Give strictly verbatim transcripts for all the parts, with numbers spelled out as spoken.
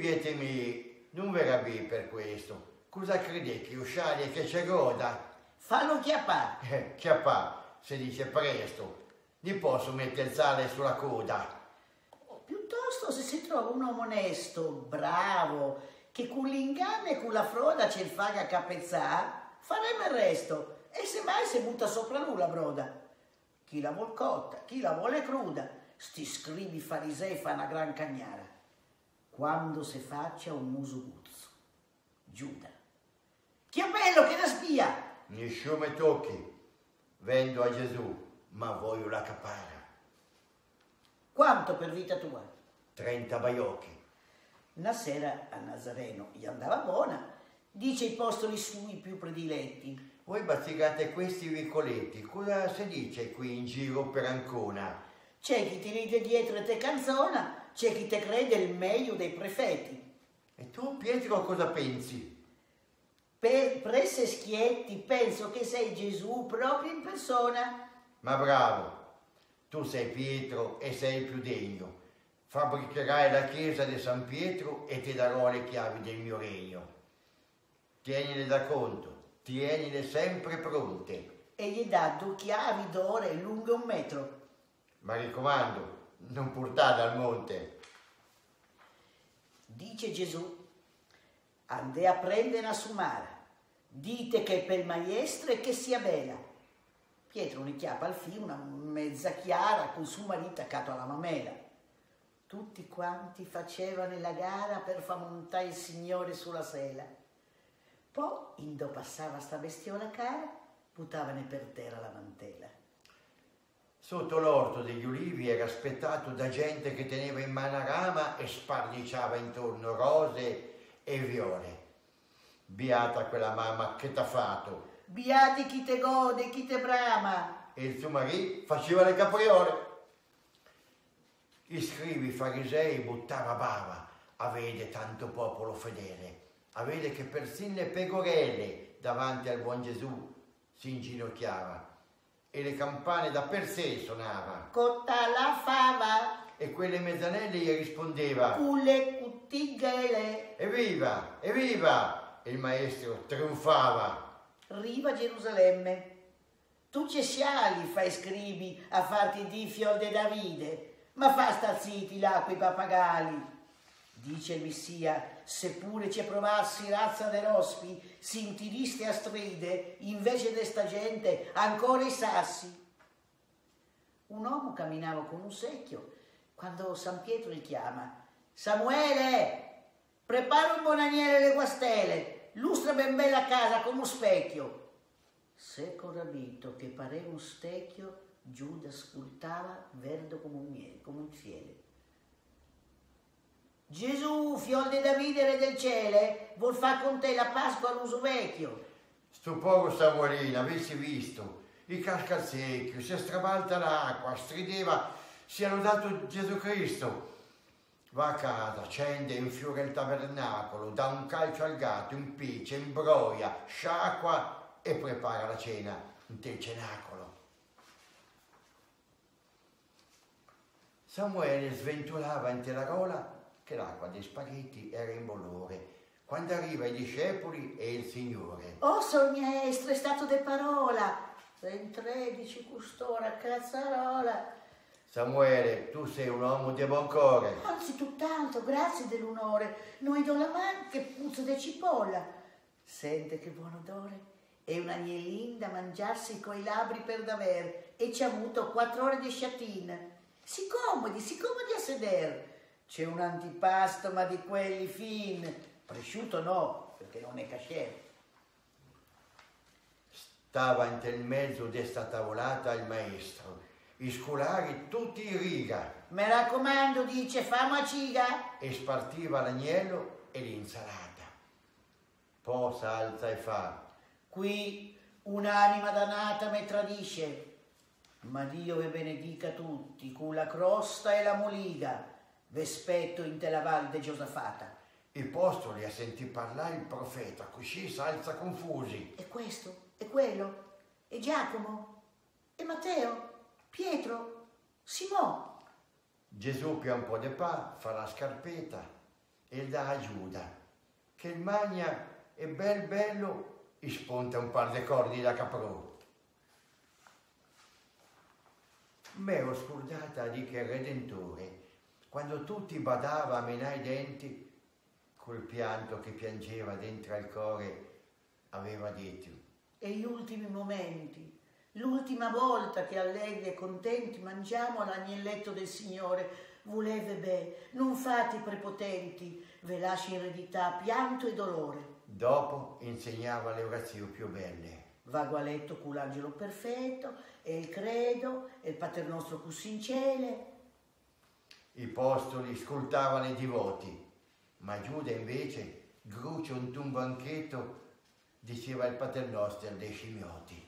vietemi, non verrà bene per questo. Cosa crede che usciare che c'è goda? Fallo chiappà. Eh, chiappà, se dice presto, gli posso mettere il sale sulla coda. Piuttosto se si trova un uomo onesto, bravo, che con l'inganno e con la froda ce il faga capezzà, faremo il resto. E se mai si butta sopra lui la broda. Chi la vuol cotta, chi la vuole cruda, sti scribi farisei fa una gran cagnara. Quando se faccia un muso guzzo. Giuda. Chi è bello che la spia? Nessuno mi tocchi. Vendo a Gesù, ma voglio la capara. Quanto per vita tua? Trenta baiocchi. Una sera a Nazareno gli andava buona, dice i postoli sui più prediletti. Voi bazzicate questi vicoletti, cosa si dice qui in giro per Ancona? C'è chi ti ride dietro e te canzona, c'è chi te crede il meglio dei prefetti. E tu, Pietro, cosa pensi? Per presse schietti, penso che sei Gesù proprio in persona. Ma bravo, tu sei Pietro e sei il più degno. Fabbricherai la chiesa di San Pietro e ti darò le chiavi del mio regno. Tienile da conto, tienile sempre pronte. E gli dà due chiavi d'oro lunghe un metro. Ma raccomando, non portate al monte. Dice Gesù, andè a prendere a sumara, dite che è per il maestro e che sia bella. Pietro ne chiappa al filo una mezza chiara con suo marito attaccato alla mamela. Tutti quanti facevano la gara per far montare il Signore sulla sela. Poi, indo passava sta bestiola cara, buttavane per terra la mantela. Sotto l'orto degli ulivi era aspettato da gente che teneva in mano a rama e sparniciava intorno rose e viole. Beata quella mamma che t'ha fatto. Beati chi te gode, chi te brama. E il suo marito faceva le capriole. I scribi farisei buttava bava a vedere tanto popolo fedele, a vedere che persino le pecorelle davanti al buon Gesù si inginocchiava e le campane da per sé suonava. Cotta la fava. E quelle mezzanelle gli rispondeva: Culle cuttigele. Evviva, evviva! E il maestro trionfava. Riva Gerusalemme. Tu ci siali, fai scribi, a farti di fiol de Davide. Ma fa sta ziti là quei pappagalli. Dice il Messia, seppure ci provassi razza de rospi, sintiriste a stride, invece de sta gente, ancora i sassi. Un uomo camminava con un secchio, quando San Pietro gli chiama, Samuele, prepara un buon agnello le guastele, lustra ben bella a casa come un specchio. Secco rabito che pareva un stecchio, Giuda scultava verde come un miele, come un fiele. Gesù, fiol di Davide, re del cielo, vuol far con te la Pasqua all'uso vecchio. Sto poco Samuelino, avessi visto, il casca al secchio, si strabalta l'acqua, strideva, sia lodato Gesù Cristo. Va a casa, accende, infiora il tabernacolo, dà un calcio al gatto, impiccia, imbroia, sciacqua e prepara la cena in del cenacolo. Samuele sventolava in telarola che l'acqua dei spaghetti era in bollore, quando arriva i discepoli e il Signore. Oh, sol maestro, è stato de parola, ben tredici custora cazzarola. Samuele, tu sei un uomo di buon cuore. Anzi, tutt'altro, grazie dell'onore, noi do la mano che puzza de cipolla. Sente che buon odore, è un agnellin da mangiarsi coi labbri per daver, e ci ha avuto quattro ore di sciatina. Si comodi, si comodi a sedere. C'è un antipasto, ma di quelli fin. Prosciutto no, perché non è kasher. Stava in mezzo di sta tavolata il maestro, i scolari tutti in riga. Mi raccomando, dice, fama ciga. E spartiva l'agnello e l'insalata. Poi s'alza e fa: Qui un'anima dannata mi tradisce. Ma Dio ve benedica tutti, con la crosta e la moliga, vespetto in te la val de Giosafata. I postoli a sentì parlare il profeta, così s'alza confusi. E questo, e quello, e Giacomo, e Matteo, Pietro, Simò. Gesù pia un po' di pa, fa la scarpetta e dà a Giuda, che il magna è bel bello e spunta un par di cordi da caprò. Me ho scordata di che il Redentore, quando tutti badava a menare i denti, col pianto che piangeva dentro al cuore, aveva detto: e gli ultimi momenti, l'ultima volta che allegri e contenti mangiamo l'agnelletto del Signore, voleve be, non fate prepotenti, ve lasci in eredità pianto e dolore. Dopo insegnava le orazioni più belle. Vago a letto con l'angelo perfetto, e il credo, e il Pater Nostro cus in ciele. I postoli scoltavano i divoti, ma Giuda invece, gruccio in un banchetto, diceva il Pater Nostro dei scimmiotti.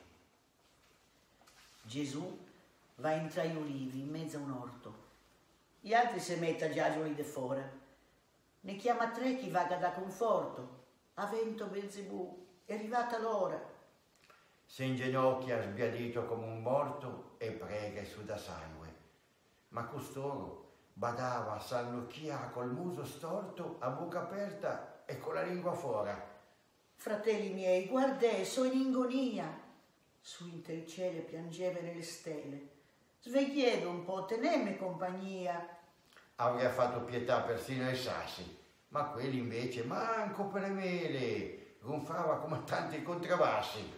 Gesù va in tra gli ulivi, in mezzo a un orto. Gli altri si mettono già giù di fuori. Ne chiama tre chi vaga da conforto. A vento Belzebù, è arrivata l'ora. Si inginocchia sbiadito come un morto e prega su da sangue. Ma costoro badava a s'allocchia col muso storto, a bocca aperta e con la lingua fuori. Fratelli miei, guardè, sono in agonia. Su in te il cielo piangeva nelle stelle. Sveglieva un po', tenemme compagnia. Avrebbe fatto pietà persino ai sassi, ma quelli invece manco per le mele, gonfava come tanti contrabbassi.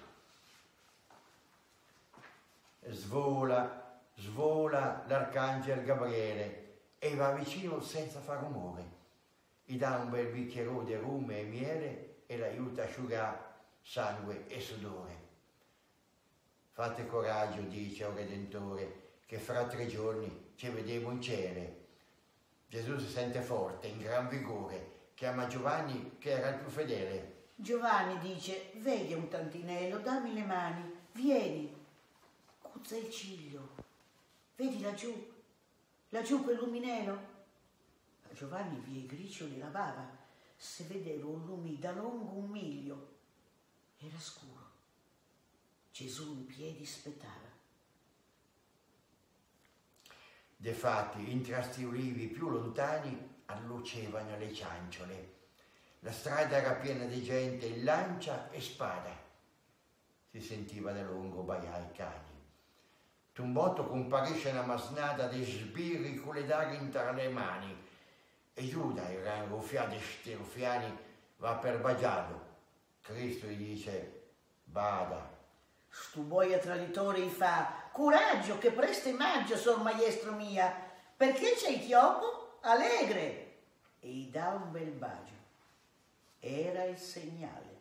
Svola, svola l'arcangelo Gabriele e va vicino senza far rumore. Gli dà un bel bicchiere di rume e miele e l'aiuta a asciugare sangue e sudore. Fate coraggio, dice il Redentore, che fra tre giorni ci vediamo in cielo. Gesù si sente forte, in gran vigore, chiama Giovanni che era il più fedele. Giovanni dice: veglia un tantinello, dammi le mani, vieni. Cuzza il ciglio, vedi laggiù, laggiù quel luminelo. Giovanni via i gricioli lavava, se vedeva un lume da lungo un miglio. Era scuro. Gesù in piedi aspettava. Defatti, in tra sti ulivi più lontani allucevano le cianciole. La strada era piena di gente in lancia e spada. Si sentiva da lungo baiare i cani. Tumbotto comparisce una masnada di sbirri con le daghe tra le mani e Giuda, il ranguffiato di sti ruffiani, va per bagiarlo. Cristo gli dice: bada. Stu boia traditore gli fa: coraggio, che presto è maggio, sor maestro mia, perché c'è chiopo? Allegre. E gli dà un bel bacio. Era il segnale.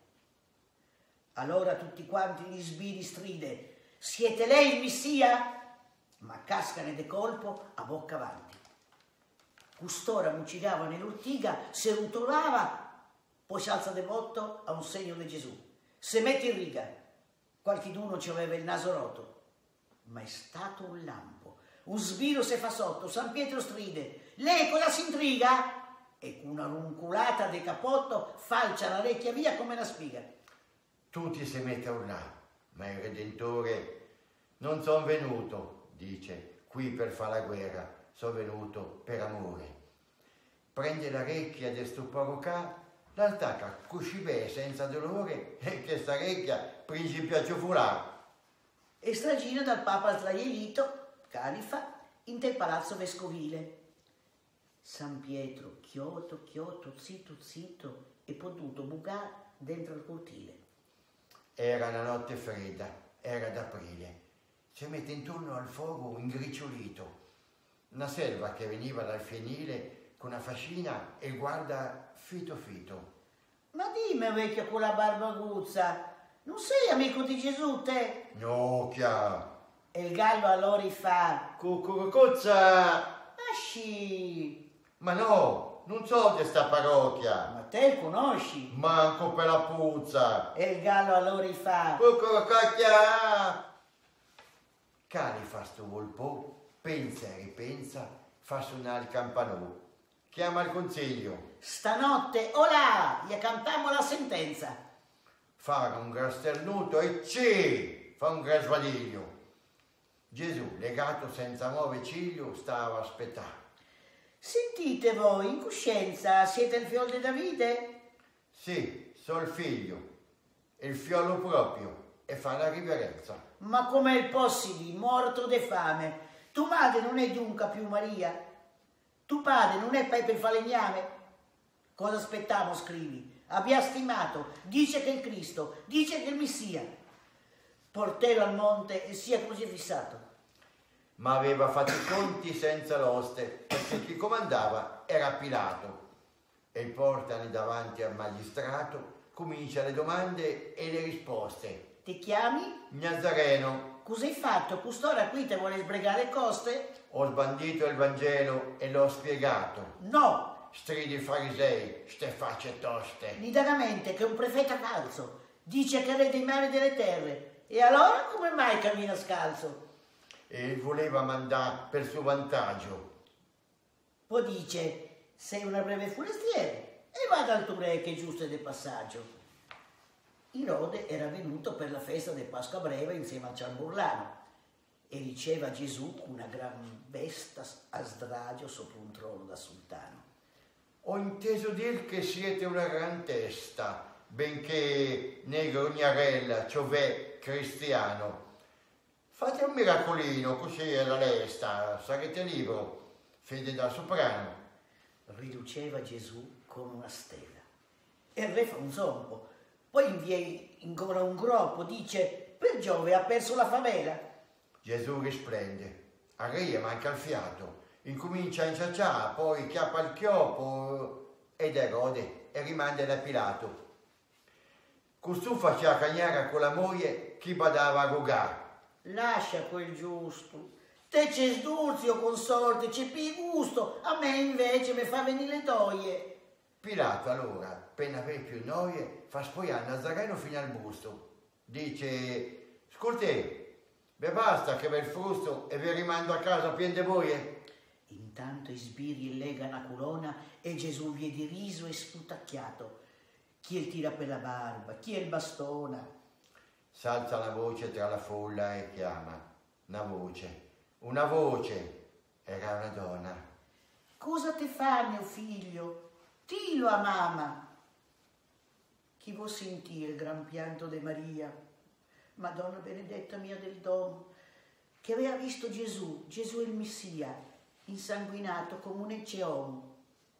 Allora tutti quanti gli sbirri stride: siete lei il Messia? Ma cascane de colpo a bocca avanti. Custora mucigava nell'ortiga, si rutolava, poi si alza de botto a un segno di Gesù. Se mette in riga. Qualchiduno ci aveva il naso rotto, ma è stato un lampo. Un sbiro se fa sotto, San Pietro stride: lei cosa si intriga? E con una runculata de capotto falcia la orecchia via come una spiga. Tutti si mette a urlare, ma il Redentore: non son venuto, dice, qui per fare la guerra, sono venuto per amore. Prende la recchia del sto parrucà, l'attacca così bene senza dolore e che sta recchia principia a ciofulare. E stragina dal Papa Sdraielito, califa, in te palazzo vescovile. San Pietro, chioto, chioto, zitto, zitto, e potuto bucare dentro il cortile. Era una notte fredda, era d'aprile. Si mette intorno al fuoco ingricciolito. Una selva che veniva dal fienile con una fascina e guarda fito fito. Ma dimmi, vecchio con la barbaguzza, non sei amico di Gesù, te? No, chia. E il gallo allora gli fa: Cucurucuzza! asci! Ma no, non so di sta parrocchia. Ma te il conosci? Manco per la puzza. E il gallo allora gli fa: Cucurucuzza! Califa sto volpo, pensa e ripensa, fa suonare il campanò. Chiama il consiglio. Stanotte, olà, gli accampiamo la sentenza. Fa un gran sternuto e ci fa un gran sbadiglio. Gesù, legato senza muove ciglio, stava a aspettare. Sentite voi, in coscienza siete il figlio di Davide? Sì, so il figlio, il figlio proprio, e fa la riverenza. Ma com'è possibile, morto de fame? Tu madre non è dunque più Maria? Tu padre non è per il falegname? Cosa aspettiamo, scrivi? Abbia stimato, dice che è il Cristo, dice che è il Messia. Portelo al monte e sia crocifissato. Ma aveva fatto i conti senza l'oste, perché chi comandava era Pilato. E portali davanti al magistrato, comincia le domande e le risposte. Ti chiami? Nazareno. Cos'hai fatto? Custora qui te vuole sbregare coste? Ho sbandito il Vangelo e l'ho spiegato. No! Stridi i farisei, ste facce toste. Nitidamente che è un prefeta falso. Dice che re dei mari e delle terre. E allora come mai cammina scalzo? E voleva mandare per suo vantaggio. Poi dice, sei una breve forestiere e vada al tuo re che è giusto del passaggio. Irode era venuto per la festa del Pasqua breve insieme al ciamburlano e riceva Gesù con una gran vesta a sdragio sopra un trono da sultano. Ho inteso dir che siete una gran testa, benché negro gnarella, ciovè cristiano. Fate un miracolino, così è la lesta, sarete libero, fede da soprano. Riluceva Gesù come una stella. E il re fa un zompo, poi invia ancora un groppo, dice, per Giove ha perso la favela. Gesù risplende, a re manca il fiato, incomincia a inciacciare, poi chiappa il chiopo ed Erode e rimanda da Pilato. Costù faceva cagnare con la moglie chi badava a rugare. Lascia quel giusto. Te c'è sduzio consorte, c'è più gusto, a me invece mi fa venire le toie. Pilato allora, appena aveva più noie, fa spogliare Nazareno fino al busto. Dice, scusate, beh basta che bel frusto e vi rimando a casa pien de boie. Intanto i sbirri lega una corona e Gesù vie di riso e sputacchiato. Chi il tira per la barba, chi il bastona. S'alza la voce tra la folla e chiama, una voce, una voce, era una donna. Cosa te fa, mio figlio? Dillo a mamma. Chi vuol sentire il gran pianto di Maria, Madonna benedetta mia del domo, che aveva visto Gesù, Gesù il Messia, insanguinato come un ecceomo.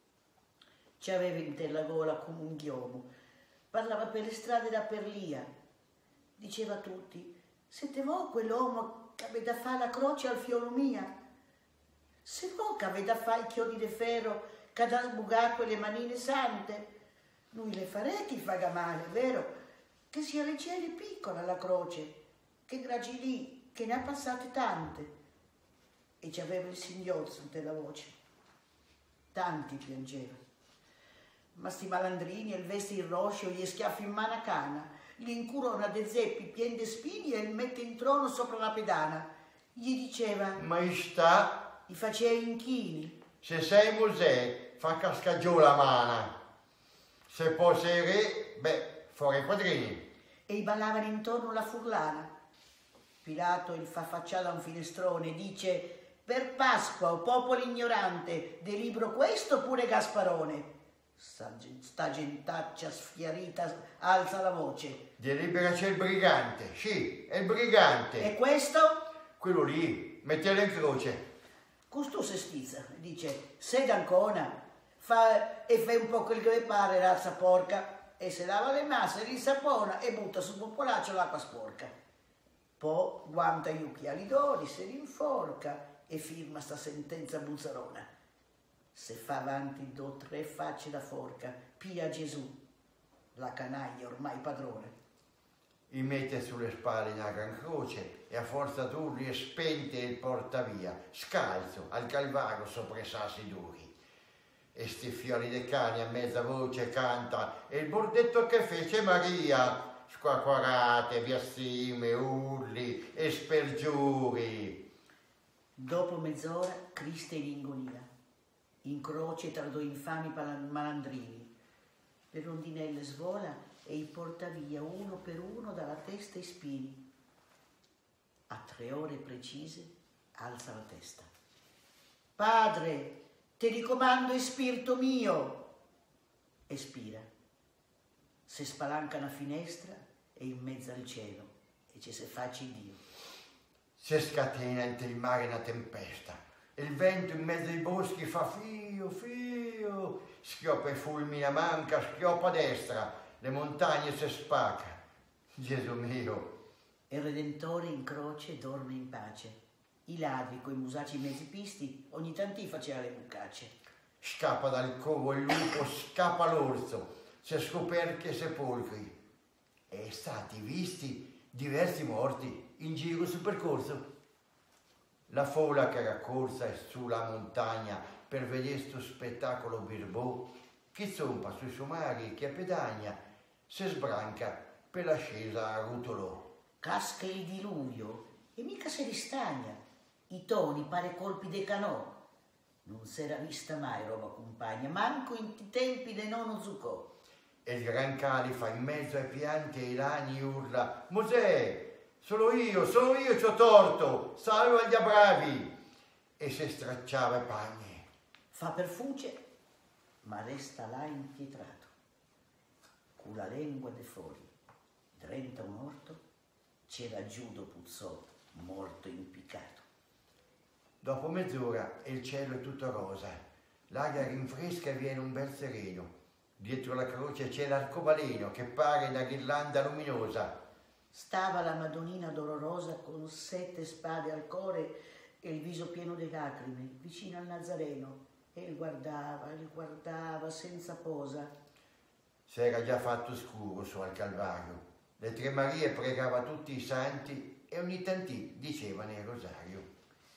Ci aveva in te la gola come un ghiomo, parlava per le strade da Perlia, diceva a tutti, siete voi quell'uomo che avete a fare la croce al fiolo mia? Se voi che avete a fare i chiodi di ferro che da sbugare quelle manine sante, lui le farete il fagamale, vero? Che sia leggera e piccola la croce, che gragi lì, che ne ha passate tante. E ci aveva il singhiozzo della voce. Tanti piangeva. Ma sti malandrini e il vesti in roscio, gli schiaffi in mano a cana, gli incurona de zeppi pien de spini e il mette in trono sopra la pedana. Gli diceva, Maestà, gli faceva inchini. se sei Mosè, fa casca giù la mana. Se poi sei re, beh, fuori i quadrini. E gli ballavano intorno la furlana. Pilato il fa facciata a un finestrone, dice, per Pasqua, o popolo ignorante, de libro questo oppure Gasparone? Sta gentaccia sfiarita alza la voce. Delibera c'è il brigante, sì, è il brigante. E questo? Quello lì, mettelo in croce. Costù se stizza, dice, sei d'Ancona, fa e fai un po' quel che le pare, razza porca, e se lava le masse, li sapona e butta sul popolaccio l'acqua sporca. Poi guanta gli occhiali d'ori, se li inforca e firma sta sentenza buzzarona. Se fa avanti do tre facce da forca, pia Gesù, la canaglia ormai padrone. I mette sulle spalle una gran croce e a forza d'urli e spente il porta via, scalzo al calvario sopra i sassi duri. E sti fiori de cani a mezza voce canta e il bordetto che fece Maria, squacquarate, biassime, urli e spergiuri. Dopo mezz'ora Cristo è in agonia, in croce tra due infami malandrini. Le rondinelle svola e i porta via uno per uno dalla testa ai spini. A tre ore precise alza la testa. Padre, ti ricomando, spirito mio. Espira. Se spalanca una finestra e in mezzo al cielo e ci si faccia Dio. Si scatena entro il mare una tempesta. Il vento in mezzo ai boschi fa fio, fio, schioppa e fulmina, manca, schioppa a destra, le montagne si spacca. Gesù mio. Il Redentore in croce dorme in pace. I ladri coi musaci mezzi pisti ogni tanto faceva le bucacce. Scappa dal covo il lupo, scappa l'orso, si scoperchi e sepolcri. E stati visti diversi morti in giro sul percorso. La folla che era corsa sulla montagna per vedere sto spettacolo birbò, chi zompa sui somari, chi a pedagna, si sbranca per l'ascesa a Rutolò. Casca il diluvio e mica si ristagna, i toni pare colpi de canò. Non s'era vista mai roba compagna, manco in tempi de nonno Zuccò. E il gran califa in mezzo ai pianti e ai lani urla: Mosè! Solo io, solo io c'ho torto, salva gli bravi! E si stracciava i panni. Fa per fugge, ma resta là impietrato, con la lingua de fuori, drenta un orto, c'era Giudo puzzò, morto impiccato. Dopo mezz'ora e il cielo è tutto rosa, l'aria rinfresca e viene un bel sereno. Dietro la croce c'è l'arcobaleno che pare una ghirlanda luminosa. Stava la Madonnina dolorosa con sette spade al core e il viso pieno di lacrime, vicino al Nazareno, e il guardava, il guardava senza posa. S'era già fatto scuro su al Calvario. Le tre Marie pregava tutti i santi e ogni tantì dicevano il rosario.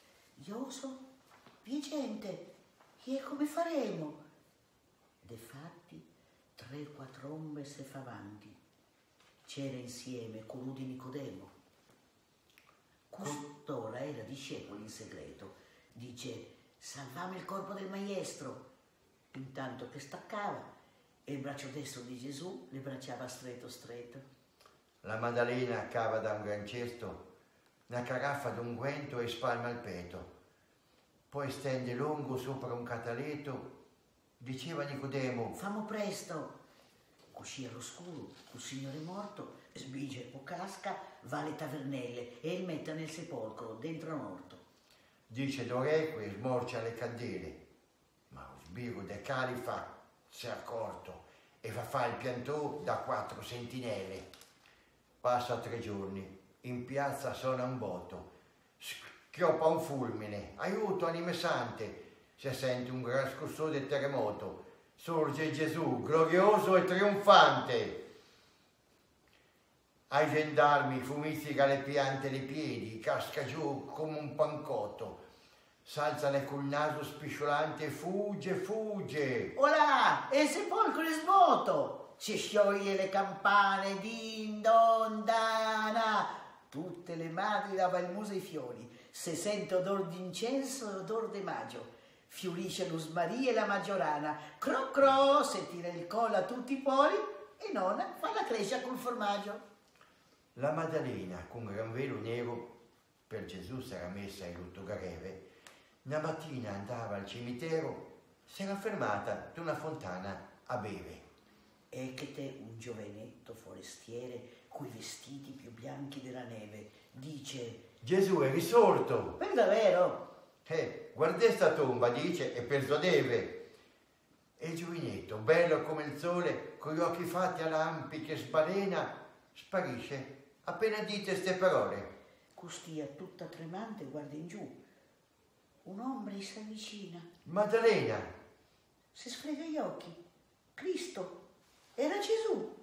Ioso, vi gente, e come faremo? De fatti, tre quattro ombre se fa avanti. C'era insieme colui di Nicodemo. Custora era discepolo in segreto. Dice, salvamo il corpo del maestro. Intanto che staccava e il braccio destro di Gesù le bracciava stretto stretto. La Maddalena cava da un gran cesto una caraffa d'unguento e spalma il petto. Poi stende lungo sopra un cataleto. Diceva Nicodemo, famo presto. Così all'oscuro, il Signore morto, sbige o casca, va alle tavernelle e il metta nel sepolcro, dentro un orto. Dice d'orecchio e smorcia le candele. Ma lo sbirro del califa si è accorto e fa fa il piantò da quattro sentinelle. Passa tre giorni, in piazza suona un botto, schioppa un fulmine, aiuto anime sante, si sente un gran scossone del terremoto. Sorge Gesù, glorioso e trionfante. Ai gendarmi fumistiga le piante e le piedi, casca giù come un pancotto. S'alza col naso spisciolante e fugge, fugge. Olà, e il sepolcro è svuoto. Si scioglie le campane, din, don, dana. Tutte le madri dava il muso ai fiori. Se sente odor d'incenso e odor de maggio. Fiorisce l'usmaria e la maggiorana, cro cro, se tira il collo a tutti i poli e nonna fa la crescia col formaggio. La Maddalena, con gran velo nero, per Gesù s'era messa in lutto greve, una mattina andava al cimitero, s'era fermata d'una fontana a bere. E che te un giovenetto forestiere, coi vestiti più bianchi della neve, dice: Gesù è risorto! Per davvero? Eh, guarda sta tomba, dice, e persuadeve. E il giovinetto, bello come il sole, con gli occhi fatti a lampi che sbalena, sparisce appena dite ste parole. Costia tutta tremante guarda in giù. Un'ombra si avvicina. Maddalena! Si sfrega gli occhi. Cristo, era Gesù.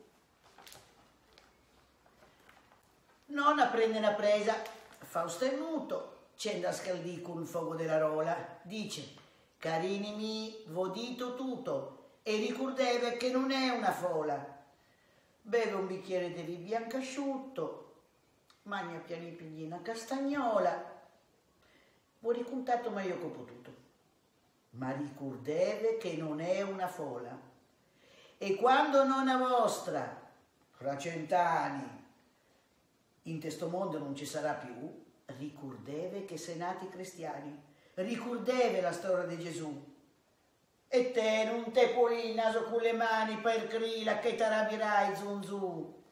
Nonna prende una presa, Fausto è muto. C'è da scaldì con il fuoco della rola, dice, carini mi, vo dito tutto, e ricordate che non è una fola. Beve un bicchiere di vino bianco asciutto, mangia piani piani una castagnola. Vo raccontato ma io che ho potuto. Ma ricordate che non è una fola. E quando nonna vostra, fra cent'anni, in questo mondo non ci sarà più, ricordeve che sei nati cristiani, ricordeve la storia di Gesù, E te non te puli il naso con le mani per crila che t'arrabierai, Zunzù.